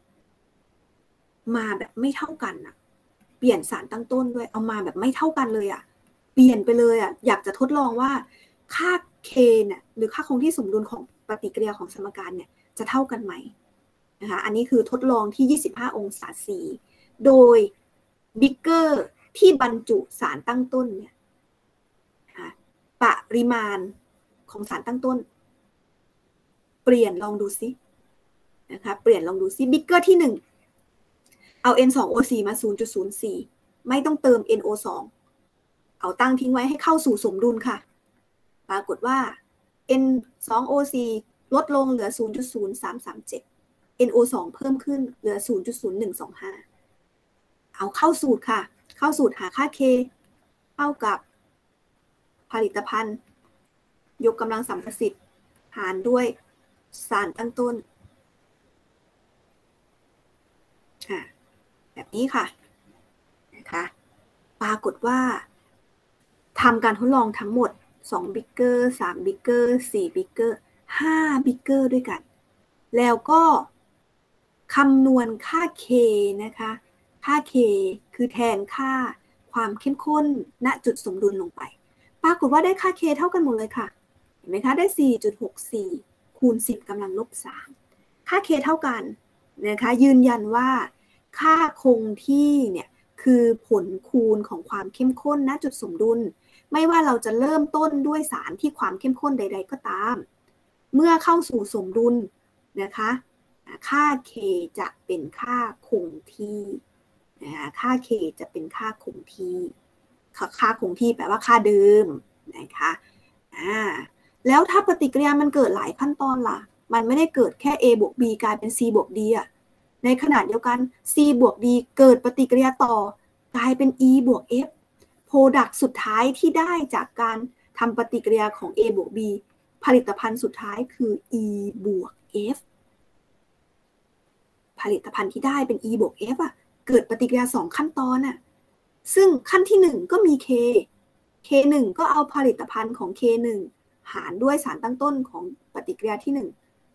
มาแบบไม่เท่ากันอะเปลี่ยนสารตั้งต้นด้วยเอามาแบบไม่เท่ากันเลยอะเปลี่ยนไปเลยอะอยากจะทดลองว่าค่า K เนี่ยหรือค่าคงที่สมดุลของปฏิกิริยาของสมการเนี่ยจะเท่ากันไหมนะคะอันนี้คือทดลองที่ยี่สิบห้าองศา C โดยบิ๊กเกอร์ที่บรรจุสารตั้งต้นเนี่ยปริมาณของสารตั้งต้นเปลี่ยนลองดูซินะคะเปลี่ยนลองดูซิบิ๊กเกอร์ที่หนึ่งเอา เอ็น สอง โอ สี่ มา ศูนย์จุดศูนย์สี่ ไม่ต้องเติม เอ็น โอ สอง เอาตั้งทิ้งไว้ให้เข้าสู่สมดุลค่ะปรากฏว่า เอ็น สอง โอ สี่ ลดลงเหลือ ศูนย์จุดศูนย์สามสามเจ็ด เอ็น โอ สอง เพิ่มขึ้นเหลือ ศูนย์จุดศูนย์หนึ่งสองห้า เอาเข้าสูตรค่ะเข้าสูตรหาค่า K เท่ากับผลิตภัณฑ์ยกกำลังสัมประสิทธิ์หารด้วยสารตั้งต้นแบบนี้ค่ะนะคะปรากฏว่าทำการทดลองทั้งหมดสองบิ๊กเกอร์สามบิ๊กเกอร์สี่บิ๊กเกอร์ห้าบิ๊กเกอร์ด้วยกันแล้วก็คำนวณค่า K นะคะค่า K คือแทนค่าความเข้มข้นณจุดสมดุลลงไปปรากฏว่าได้ค่า K เท่ากันหมดเลยค่ะเห็นไหมคะได้ สี่จุดหกสี่ คูณสิบกำลังลบสามค่า K เท่ากันนะคะยืนยันว่าค่าคงที่เนี่ยคือผลคูณของความเข้มข้นณจุดสมดุลไม่ว่าเราจะเริ่มต้นด้วยสารที่ความเข้มข้นใดๆก็ตามเมื่อเข้าสู่สมดุลนะคะค่า K จะเป็นค่าคงที่นะคะค่า K จะเป็นค่าคงที่ค่าคงที่แปลว่าค่าเดิมนะคะอ่าแล้วถ้าปฏิกิริยามันเกิดหลายขั้นตอนล่ะมันไม่ได้เกิดแค่ A บวก B กลายเป็น C บวก D อ่ะในขณะเดียวกัน C บวก D เกิดปฏิกิริยาต่อกลายเป็น E บวก F Product สุดท้ายที่ได้จากการทำปฏิกิริยาของ A บวก B ผลิตภัณฑ์สุดท้ายคือ E บวก F ผลิตภัณฑ์ที่ได้เป็น E บวก F อ่ะเกิดปฏิกิริยาสองขั้นตอนอ่ะซึ่งขั้นที่หนึ่งก็มี K K หนึ่งก็เอาผลิตภัณฑ์ของ K หนึ่งหารด้วยสารตั้งต้นของปฏิกิริยาที่หนึ่ง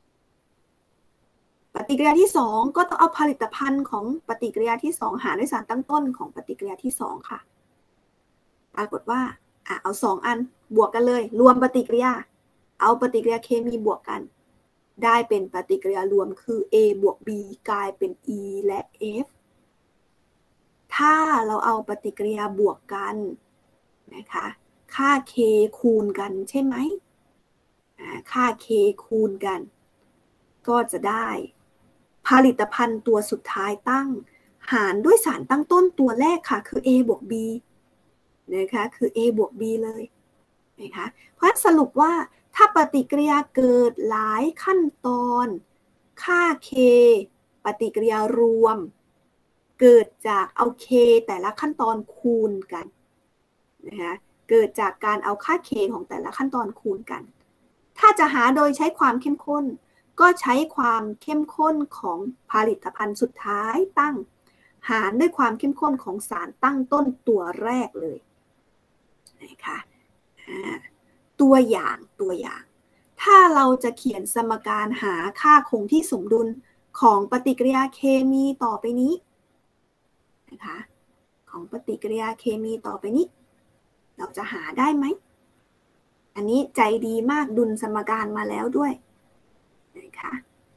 ปฏิกิริยาที่สองก็ต้องเอาผลิตภัณฑ์ของปฏิกิริยาที่สองหารด้วยสารตั้งต้นของปฏิกิริยาที่สองค่ะปรากฏว่าอ่ะเอาสองอันบวกกันเลยรวมปฏิกิริยาเอาปฏิกิริยาเคมีบวกกันได้เป็นปฏิกิริยารวมคือ A บวก B กลายเป็น E และ F ถ้าเราเอาปฏิกิริยาบวกกันนะคะค่า K คูณกันใช่ไหมค่า K คูณกันก็จะได้ผลิตภัณฑ์ตัวสุดท้ายตั้งหารด้วยสารตั้งต้นตัวแรกค่ะคือ A บวก B นะคะคือ A บวก B เลยนะคะเพราะสรุปว่าถ้าปฏิกิริยาเกิดหลายขั้นตอนค่า K ปฏิกิริยารวมเกิดจากเอา K แต่ละขั้นตอนคูณกันนะคะเกิดจากการเอาค่า K ของแต่ละขั้นตอนคูณกันถ้าจะหาโดยใช้ความเข้มข้นก็ใช้ความเข้มข้นของผลิตภัณฑ์สุดท้ายตั้งหารด้วยความเข้มข้นของสารตั้งต้นตัวแรกเลยนะคะตัวอย่างตัวอย่างถ้าเราจะเขียนสมการหาค่าคงที่สมดุลของปฏิกิริยาเคมีต่อไปนี้นะคะของปฏิกิริยาเคมีต่อไปนี้เราจะหาได้ไหมอันนี้ใจดีมากดุลสมการมาแล้วด้วยนะคะ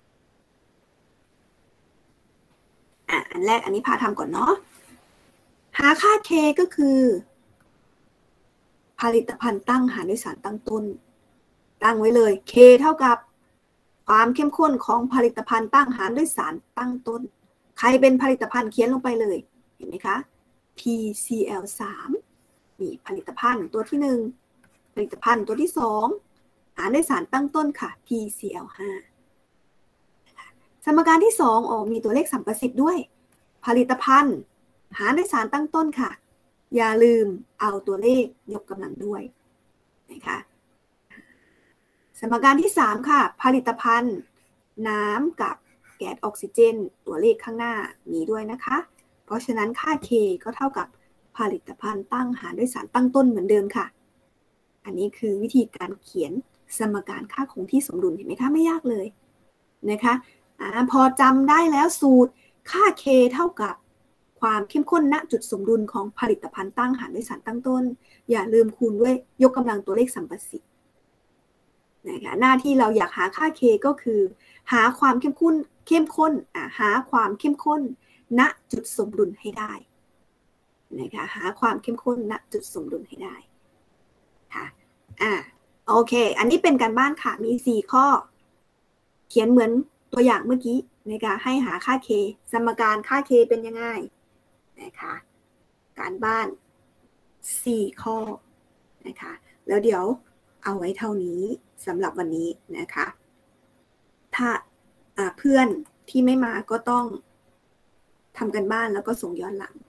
อ่ะอันแรกอันนี้พาทำก่อนเนาะหาค่า K ก็คือผลิตภัณฑ์ตั้งหารด้วยสารตั้งต้นตั้งไว้เลย K เท่ากับความเข้มข้นของผลิตภัณฑ์ตั้งหารด้วยสารตั้งต้นใครเป็นผลิตภัณฑ์เขียนลงไปเลยเห็นไหมคะ พี ซี แอล สาม นี่ผลิตภัณฑ์ตัวที่หนึ่งผลิตภัณฑ์ตัวที่สองหารด้วยสารตั้งต้นค่ะ พี ซี แอล ห้า สมการที่สองอ๋อมีตัวเลขสัมประสิทธิ์ด้วยผลิตภัณฑ์หารด้วยสารตั้งต้นค่ะอย่าลืมเอาตัวเลขยกกำลังด้วยนะคะสมการที่สามค่ะผลิตภัณฑ์น้ำกับแก๊สออกซิเจนตัวเลขข้างหน้ามีด้วยนะคะเพราะฉะนั้นค่า K ก็เท่ากับผลิตภัณฑ์ตั้งหารด้วยสารตั้งต้นเหมือนเดิมค่ะอันนี้คือวิธีการเขียนสมการค่าคงที่สมดุลเห็นไหมคะไม่ยากเลยนะคะอ่าพอจำได้แล้วสูตรค่า K เท่ากับความเข้มข้นณจุดสมดุลของผลิตภัณฑ์ตั้งหารด้วยสารตั้งต้นอย่าลืมคูณด้วยยกกำลังตัวเลขสัมประสิทธิ์นะคะหน้าที่เราอยากหาค่า K ก็คือหาความเข้มข้นเข้มข้นอ่าหาความเข้มข้นณจุดสมดุลให้ได้นะคะหาความเข้มข้นณจุดสมดุลให้ได้ค่ะอ่าโอเคอันนี้เป็นการบ้านค่ะมีสี่ข้อเขียนเหมือนตัวอย่างเมื่อกี้ในการให้หาค่า k สมการค่า k เป็นยังไงนะคะการบ้านสี่ข้อนะคะแล้วเดี๋ยวเอาไว้เท่านี้สำหรับวันนี้นะคะถ้าเพื่อนที่ไม่มาก็ต้องทำกันบ้านแล้วก็ส่งย้อนหลัง